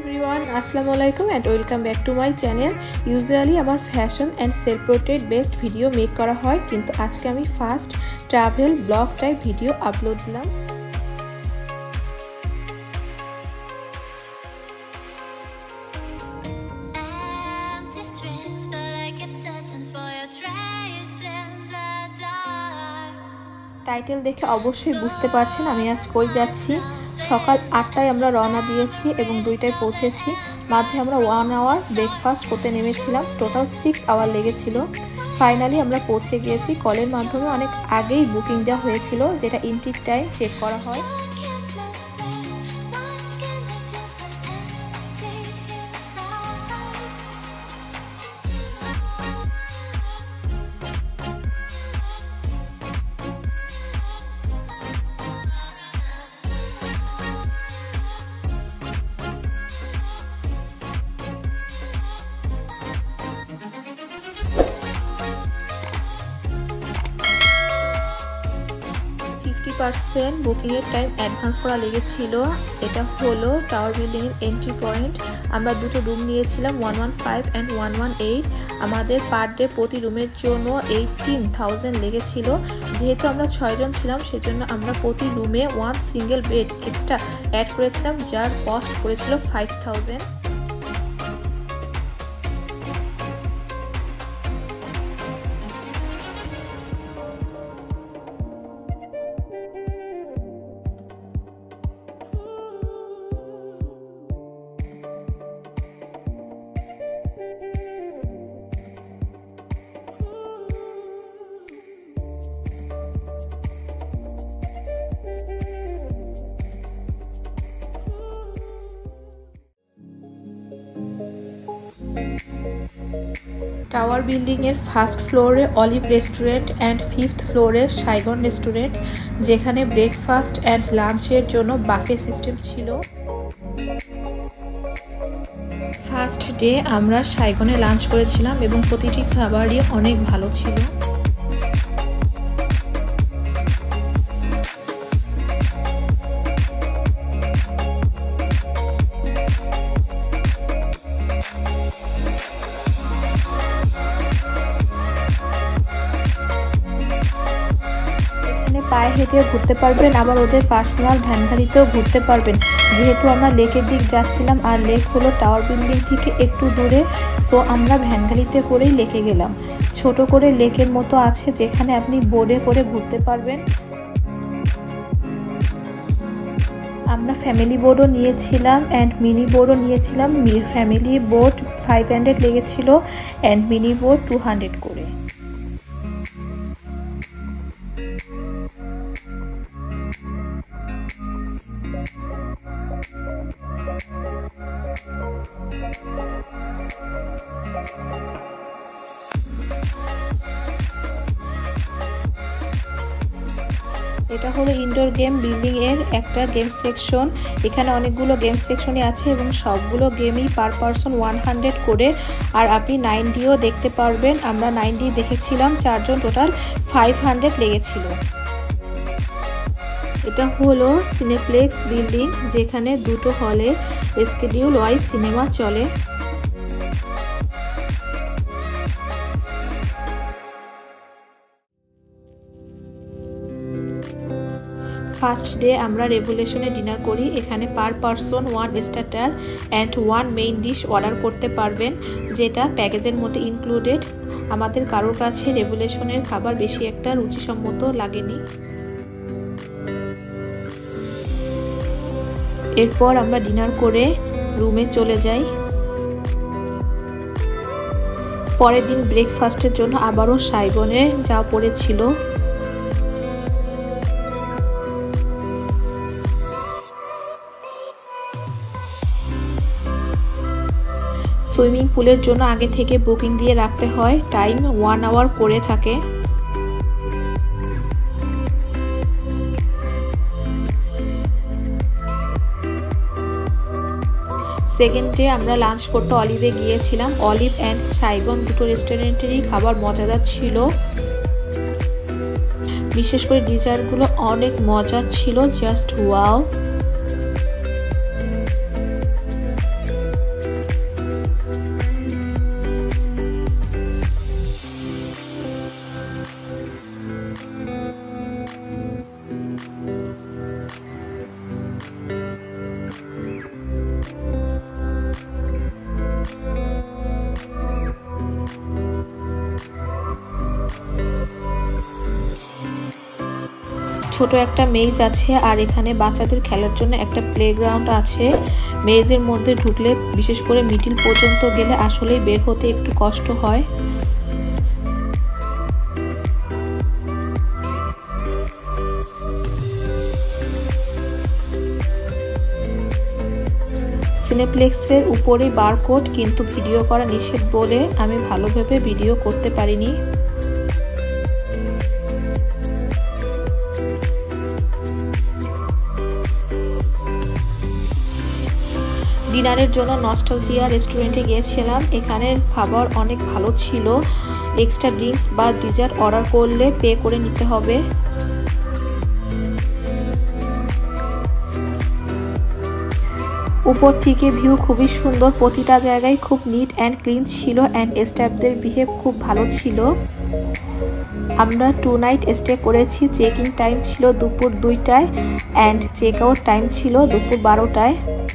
everyone, Assalamu alaikum and welcome back to my channel. Usually আমার fashion and self portrait based video make করা হয়, কিন্তু আজকে আমি first travel blog type video upload দিলাম। Title দেখে অবশ্যই বুঝতে পারছেন আমি আজ কই যাচ্ছি। সকাল 8টায় আমরা রওনা দিয়েছি এবং 2টায় পৌঁছেছি। মাঝে আমরা 1 আওয়ার ব্রেকফাস্ট করতে নেমেছিলাম, টোটাল 6 আওয়ার লেগেছিল। ফাইনালি আমরা পৌঁছে গিয়েছি। কলের মাধ্যমে অনেক আগেই বুকিং দেওয়া হয়েছিল, যেটা ইনটেক টাইম চেক করা হয়। বুকিং এর টাইম অ্যাডভান্স করা লেগেছিল। এটা হলো টাওয়ার বিল্ডিং এর এন্ট্রি পয়েন্ট। আমরা দুটো রুম নিয়েছিলাম, 115 এন্ড 118। আমাদের পার ডে প্রতি রুমের জন্য 18,000 লেগেছিল। যেহেতু আমরা 6 জন ছিলাম, সেজন্য আমরা প্রতি রুমে 1 সিঙ্গেল বেড এক্সট্রা অ্যাড করেছিলাম, যার কস্ট করেছিল 5,000। টাওয়ার বিল্ডিং এর ফার্স্ট ফ্লোরে অলিভ রেস্টুরেন্ট এন্ড 5th ফ্লোরে সাইগন রেস্টুরেন্ট, যেখানে ব্রেকফাস্ট এন্ড লাঞ্চের জন্য বাফে সিস্টেম ছিল। ফার্স্ট ডে আমরা সাইগনে লাঞ্চ করেছিলাম এবং প্রতিটি খাবারই অনেক ভালো ছিল। পায়ে হেঁটেও ঘুরতে পারবেন, আবার ওদের পার্সোনাল ভ্যান গাড়িতেও ঘুরতে পারবেন। যেহেতু আমরা লেকের দিক যাচ্ছিলাম আর লেক হলো টাওয়ার বিল্ডিং থেকে একটু দূরে, সো আমরা ভ্যান গাড়িতে করেই লেকে গেলাম। ছোট করে লেকের মতো আছে, যেখানে আপনি বোটে করে ঘুরতে পারবেন। আমরা ফ্যামিলি বোটও নিয়েছিলাম অ্যান্ড মিনি বোটও নিয়েছিলাম। ফ্যামিলি বোট 500 লেগেছিল অ্যান্ড মিনি বোট 200 করে। এটা হলো ইনডোর গেম বিল্ডিং এর একটা গেম সেকশন। এখানে অনেকগুলো গেম সেকশনই আছে এবং সবগুলো গেমই পার পারসন 100 করে। আর আপনি 9Dও দেখতে পারবেন। আমরা 9D দেখেছিলাম, 4 জন, টোটাল 500 লেগেছিল। এটা হলো সিনেপ্লেক্স বিল্ডিং, যেখানে দুটো হলে স্কেডিউল ওয়াইজ সিনেমা চলে। ফার্স্ট ডে আমরা রেভুলেশনে ডিনার করি। এখানে per person 1 starter and 1 main dish order করতে পারবেন, যেটা প্যাকেজের মধ্যে ইনক্লুডেড। আমাদের কারোর কাছে রেভুলেশনের খাবার বেশি একটা রুচিসম্মত লাগেনি। এরপর আমরা ডিনার করে রুমে চলে যাই। পরের দিন ব্রেকফাস্টের জন্য আবারও সাইগনে যাওয়া পড়েছিল। সুইমিং পুলের জন্য আগে থেকে বুকিং দিয়ে রাখতে হয়। টাইম 1 আওয়ার করে থাকে। সেকেন্ড ডে আমরা লাঞ্চ করতে অলিভে গিয়েছিলাম। অলিভ অ্যান্ড সাইগন দুটো রেস্টুরেন্টেরই খাবার মজাদার ছিল। বিশেষ করে ডিজার্টগুলো অনেক মজার ছিল, জাস্ট ওয়াও। ছোট একটা মেজ আছে আর এখানে বাচ্চাদের খেলার জন্য একটা প্লেগ্রাউন্ড আছে। মেজের মধ্যে ঢুকলে বিশেষ করে মিডিল পর্যন্ত গেলে আসলেই বের হতে একটু কষ্ট হয়। সিনেপ্লেক্সের উপরে বারকোড, কিন্তু ভিডিও করা নিষেধ বলে আমি ভালোভাবে ভিডিও করতে পারিনি। ডিনারের জন্য নস্টালজিয়া রেস্টুরেন্টে গিয়েছিলাম। এখানের খাবার অনেক ভালো ছিল। এক্সট্রা ড্রিঙ্কস বা ডিজার্ট অর্ডার করলে পে করে নিতে হবে। উপর থেকে ভিউ খুবই সুন্দর, প্রতিটা জায়গায় খুব নিট অ্যান্ড ক্লিন ছিল অ্যান্ড স্টাফদের বিহেভ খুব ভালো ছিল। আমরা 2 নাইট স্টে করেছি। চেক ইন টাইম ছিল দুপুর 2টায় অ্যান্ড চেক আউট টাইম ছিল দুপুর 12টায়।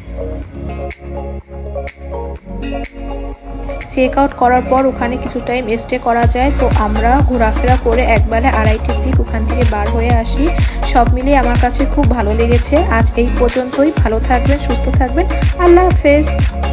চেক আউট করার পর ওখানে কিছু টাইম স্টে করা যায়, তো আমরা ঘোরাফেরা করে একবারে 2:30টার দিক ওখান থেকে বার হয়ে আসি। সব মিলিয়ে আমার কাছে খুব ভালো লেগেছে। আজ এই পর্যন্তই। ভালো থাকবেন, সুস্থ থাকবেন। আল্লাহ হাফেজ।